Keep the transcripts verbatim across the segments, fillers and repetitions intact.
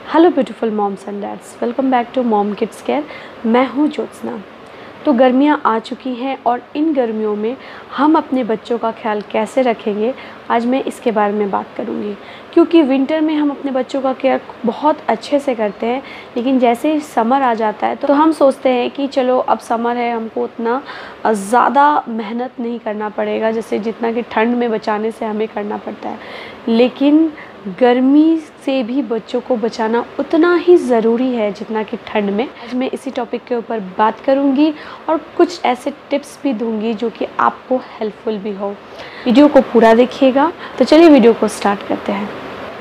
Hello beautiful moms and dads, welcome back to mom kids care. मैं हूँ ज्योत्सना। तो गर्मियाँ आ चुकी हैं और इन गर्मियों में हम अपने बच्चों का ख्याल कैसे रखेंगे, आज मैं इसके बारे में बात करूँगी। क्योंकि विंटर में हम अपने बच्चों का केयर बहुत अच्छे से करते हैं, लेकिन जैसे ही समर आ जाता है तो हम सोचते हैं कि चलो अब समर है, हमको उतना ज़्यादा मेहनत नहीं करना पड़ेगा जैसे जितना कि ठंड में बचाने से हमें करना पड़ता है। लेकिन गर्मी से भी बच्चों को बचाना उतना ही ज़रूरी है जितना कि ठंड में। आज मैं इसी टॉपिक के ऊपर बात करूंगी और कुछ ऐसे टिप्स भी दूंगी जो कि आपको हेल्पफुल भी हो। वीडियो को पूरा देखिएगा। तो चलिए वीडियो को स्टार्ट करते हैं।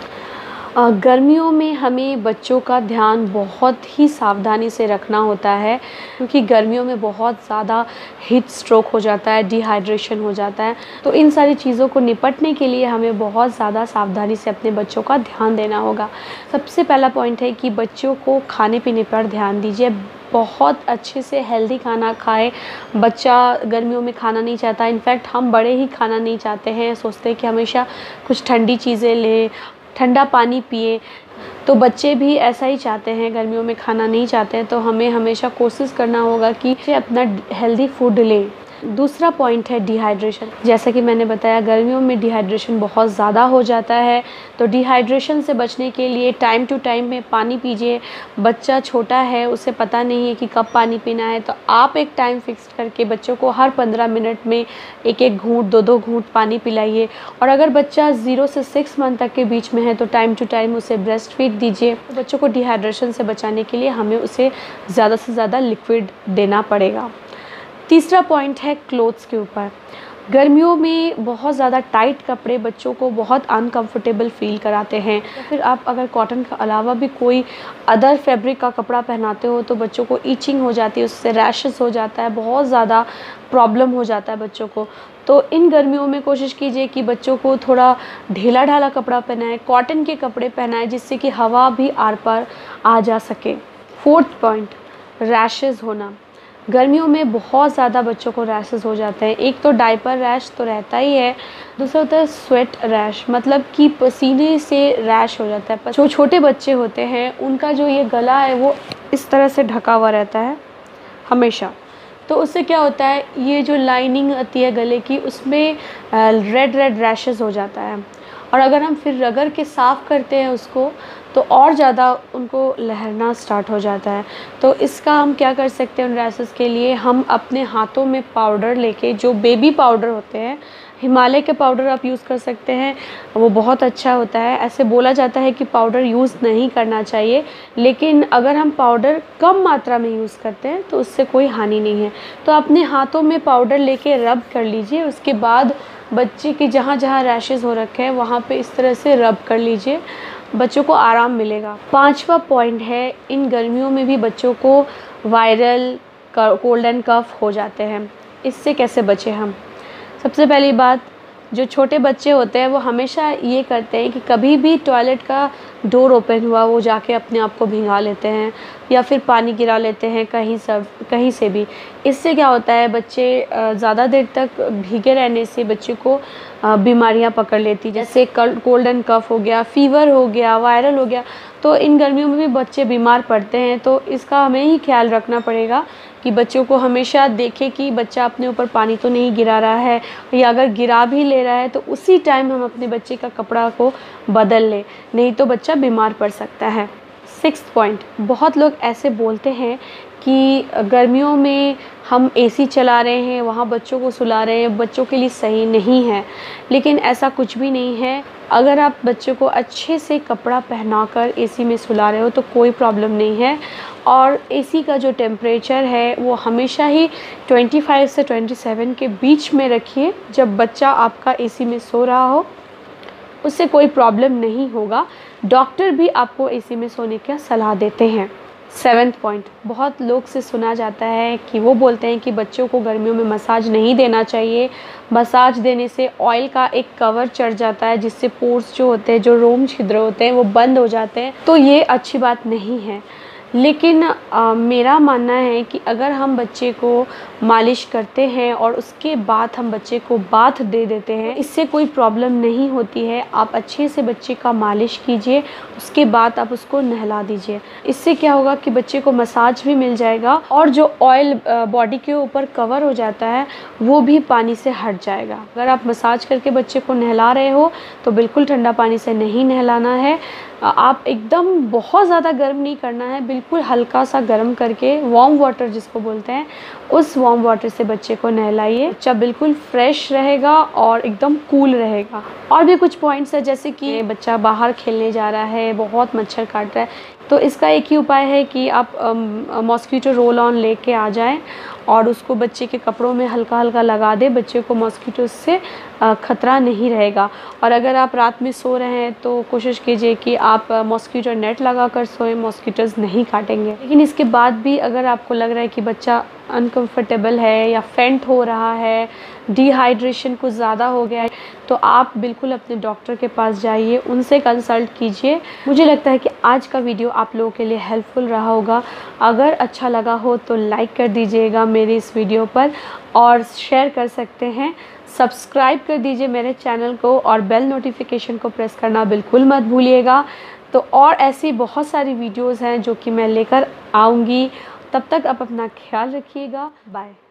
आ, गर्मियों में हमें बच्चों का ध्यान बहुत ही सावधानी से रखना होता है, क्योंकि गर्मियों में बहुत ज़्यादा हीट स्ट्रोक हो जाता है, डिहाइड्रेशन हो जाता है। तो इन सारी चीज़ों को निपटने के लिए हमें बहुत ज़्यादा सावधानी से अपने बच्चों का ध्यान देना होगा। सबसे पहला पॉइंट है कि बच्चों को खाने पीने पर ध्यान दीजिए। बहुत अच्छे से हेल्दी खाना खाए। बच्चा गर्मियों में खाना नहीं चाहता, इनफैक्ट हम बड़े ही खाना नहीं चाहते हैं, सोचते हैं कि हमेशा कुछ ठंडी चीज़ें लें, ठंडा पानी पिए। तो बच्चे भी ऐसा ही चाहते हैं, गर्मियों में खाना नहीं चाहते हैं। तो हमें हमेशा कोशिश करना होगा कि अपना हेल्दी फूड लें। दूसरा पॉइंट है डिहाइड्रेशन। जैसा कि मैंने बताया, गर्मियों में डिहाइड्रेशन बहुत ज़्यादा हो जाता है। तो डिहाइड्रेशन से बचने के लिए टाइम टू टाइम में पानी पीजिए। बच्चा छोटा है, उसे पता नहीं है कि कब पानी पीना है, तो आप एक टाइम फिक्स करके बच्चों को हर पंद्रह मिनट में एक एक घूंट दो दो घूंट पानी पिलाइए। और अगर बच्चा ज़ीरो से सिक्स मंथ तक के बीच में है तो टाइम टू टाइम उसे ब्रेस्ट फीड दीजिए। तो बच्चों को डिहाइड्रेशन से बचाने के लिए हमें उसे ज़्यादा से ज़्यादा लिक्विड देना पड़ेगा। तीसरा पॉइंट है क्लोथ्स के ऊपर। गर्मियों में बहुत ज़्यादा टाइट कपड़े बच्चों को बहुत अनकंफर्टेबल फील कराते हैं। तो फिर आप अगर कॉटन का अलावा भी कोई अदर फैब्रिक का कपड़ा पहनाते हो तो बच्चों को ईचिंग हो जाती है, उससे रैशेस हो जाता है, बहुत ज़्यादा प्रॉब्लम हो जाता है बच्चों को। तो इन गर्मियों में कोशिश कीजिए कि बच्चों को थोड़ा ढीला ढाला कपड़ा पहनाएं, कॉटन के कपड़े पहनाएं, जिससे कि हवा भी आर पार आ जा सके। फोर्थ पॉइंट, रैशेस होना। गर्मियों में बहुत ज़्यादा बच्चों को रैशेस हो जाते हैं। एक तो डायपर रैश तो रहता ही है, दूसरा होता है स्वेट रैश, मतलब कि पसीने से रैश हो जाता है। जो छोटे बच्चे होते हैं उनका जो ये गला है वो इस तरह से ढका हुआ रहता है हमेशा। तो उससे क्या होता है, ये जो लाइनिंग आती है गले की उसमें रेड रेड रैशेस हो जाता है। और अगर हम फिर रगड़ के साफ़ करते हैं उसको तो और ज़्यादा उनको लहरना स्टार्ट हो जाता है। तो इसका हम क्या कर सकते हैं, उन रैशेस के लिए हम अपने हाथों में पाउडर लेके, जो बेबी पाउडर होते हैं, हिमालय के पाउडर आप यूज़ कर सकते हैं, वो बहुत अच्छा होता है। ऐसे बोला जाता है कि पाउडर यूज़ नहीं करना चाहिए, लेकिन अगर हम पाउडर कम मात्रा में यूज़ करते हैं तो उससे कोई हानि नहीं है। तो अपने हाथों में पाउडर लेके रब कर लीजिए। उसके बाद बच्चे के जहाँ जहाँ रैशेस हो रखे हैं वहाँ पे इस तरह से रब कर लीजिए, बच्चों को आराम मिलेगा। पांचवा पॉइंट है, इन गर्मियों में भी बच्चों को वायरल कोल्ड एंड कफ हो जाते हैं। इससे कैसे बचें हम? सबसे पहली बात, जो छोटे बच्चे होते हैं वो हमेशा ये करते हैं कि कभी भी टॉयलेट का डोर ओपन हुआ वो जाके अपने आप को भिंगा लेते हैं या फिर पानी गिरा लेते हैं कहीं सब कहीं से भी। इससे क्या होता है, बच्चे ज़्यादा देर तक भीगे रहने से बच्चे को बीमारियां पकड़ लेती, जैसे कोल्ड एंड कफ हो गया, फीवर हो गया, वायरल हो गया। तो इन गर्मियों में भी बच्चे बीमार पड़ते हैं। तो इसका हमें ही ख्याल रखना पड़ेगा कि बच्चों को हमेशा देखें कि बच्चा अपने ऊपर पानी तो नहीं गिरा रहा है, या अगर गिरा भी ले रहा है तो उसी टाइम हम अपने बच्चे का कपड़ा को बदल लें, नहीं तो बच्चा बीमार पड़ सकता है। सिक्स्थ पॉइंट, बहुत लोग ऐसे बोलते हैं कि गर्मियों में हम एसी चला रहे हैं, वहाँ बच्चों को सुला रहे हैं, बच्चों के लिए सही नहीं है। लेकिन ऐसा कुछ भी नहीं है। अगर आप बच्चों को अच्छे से कपड़ा पहनाकर एसी में सुला रहे हो तो कोई प्रॉब्लम नहीं है। और एसी का जो टेम्परेचर है वो हमेशा ही पच्चीस से सत्ताईस के बीच में रखिए। जब बच्चा आपका एसी में सो रहा हो उससे कोई प्रॉब्लम नहीं होगा। डॉक्टर भी आपको एसी में सोने का सलाह देते हैं। सेवेंथ पॉइंट, बहुत लोग से सुना जाता है कि वो बोलते हैं कि बच्चों को गर्मियों में मसाज नहीं देना चाहिए। मसाज देने से ऑयल का एक कवर चढ़ जाता है, जिससे पोर्स जो होते हैं, जो रोम छिद्र होते हैं, वो बंद हो जाते हैं। तो ये अच्छी बात नहीं है। लेकिन आ, मेरा मानना है कि अगर हम बच्चे को मालिश करते हैं और उसके बाद हम बच्चे को बाथ दे देते हैं, इससे कोई प्रॉब्लम नहीं होती है। आप अच्छे से बच्चे का मालिश कीजिए, उसके बाद आप उसको नहला दीजिए। इससे क्या होगा कि बच्चे को मसाज भी मिल जाएगा और जो ऑयल बॉडी के ऊपर कवर हो जाता है वो भी पानी से हट जाएगा। अगर आप मसाज करके बच्चे को नहला रहे हो तो बिल्कुल ठंडा पानी से नहीं नहलाना है। आप एकदम बहुत ज़्यादा गर्म नहीं करना है, बिल्कुल हल्का सा गर्म करके वार्म वाटर जिसको बोलते हैं, उस वार्म वाटर से बच्चे को नहलाइए। बच्चा बिल्कुल फ्रेश रहेगा और एकदम कूल रहेगा। और भी कुछ पॉइंट्स है, जैसे कि बच्चा बाहर खेलने जा रहा है, बहुत मच्छर काट रहा है, तो इसका एक ही उपाय है कि आप मॉस्किटो रोल ऑन लेके आ जाएं और उसको बच्चे के कपड़ों में हल्का हल्का लगा दें। बच्चे को मॉस्किटो से ख़तरा नहीं रहेगा। और अगर आप रात में सो रहे हैं तो कोशिश कीजिए कि आप मॉस्किटो नेट लगा कर सोएं, मॉस्किटोज़ नहीं काटेंगे। लेकिन इसके बाद भी अगर आपको लग रहा है कि बच्चा अनकंफर्टेबल है या फेंट हो रहा है, डिहाइड्रेशन कुछ ज़्यादा हो गया है, तो आप बिल्कुल अपने डॉक्टर के पास जाइए, उनसे कंसल्ट कीजिए। मुझे लगता है कि आज का वीडियो आप लोगों के लिए हेल्पफुल रहा होगा। अगर अच्छा लगा हो तो लाइक कर दीजिएगा मेरी इस वीडियो पर और शेयर कर सकते हैं। सब्सक्राइब कर दीजिए मेरे चैनल को और बेल नोटिफिकेशन को प्रेस करना बिल्कुल मत भूलिएगा। तो और ऐसी बहुत सारी वीडियोज़ हैं जो कि मैं लेकर आऊँगी। तब तक आप अपना ख्याल रखिएगा। बाय।